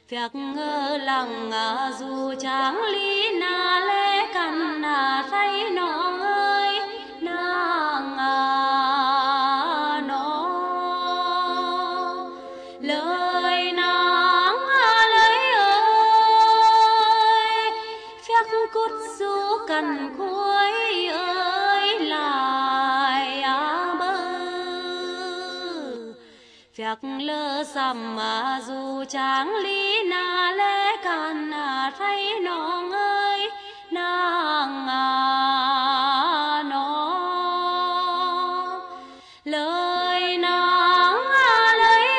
việc lặng dù chẳng lý na lẽ căn thấy nó ơi nàng nó lời nàng lấy ơi việc cút du cần cuối ơi lại bơ việc lơ sầm dù chẳng lý na lẽ can thấy nó ơi nàng nó lời nàng lấy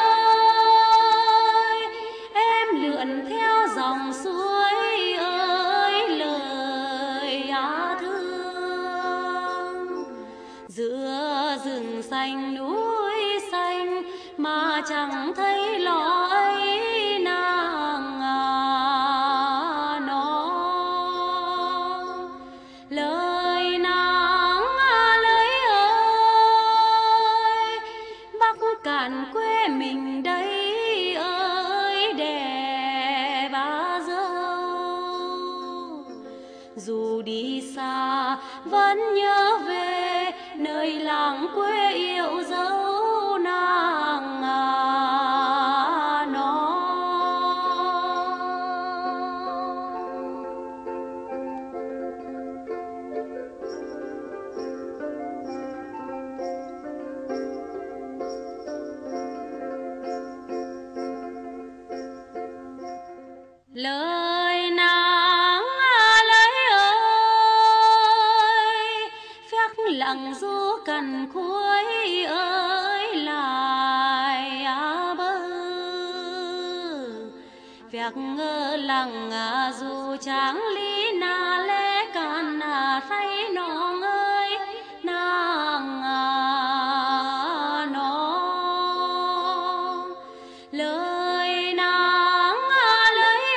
ơi em lượn theo dòng suối ơi lời thương giữa rừng xanh núi xanh mà chẳng thấy lo ấy nàng nó lời nàng lấy ơi bắc cạn quê mình đây ơi đẹp dâu dù đi xa vẫn nhớ về nơi làng quê yêu dấu nàng nó lời nàng lấy ơi phép lặng du cần cuối ơi lại bơ việc lặng dù chẳng lý na lẽ can thấy nó ơi nàng nó lời nàng lấy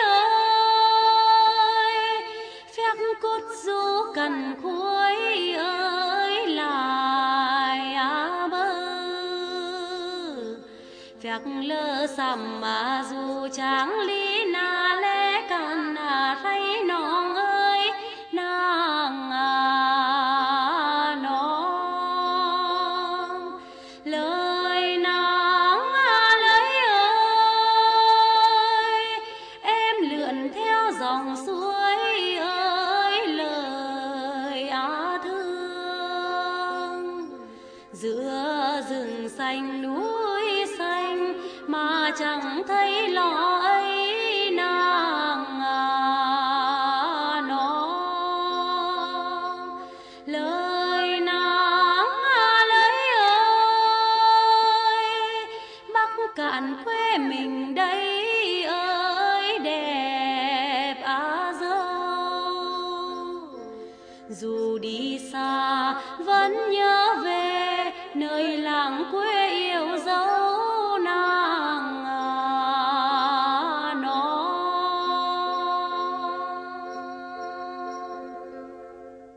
ơi phép cốt du cần cuối ơi lại bơ việc lơ sầm dù chẳng lý na lẽ can thấy nó ơi nàng nó lời nàng lấy ơi em lượn theo dòng suối ơi lời thương giữa rừng xanh núi xanh mà chẳng thấy lo ấy nàng nó lời nàng lấy ơi bắc cạn quê mình đây ơi đẹp dâu dù đi xa vẫn nhớ về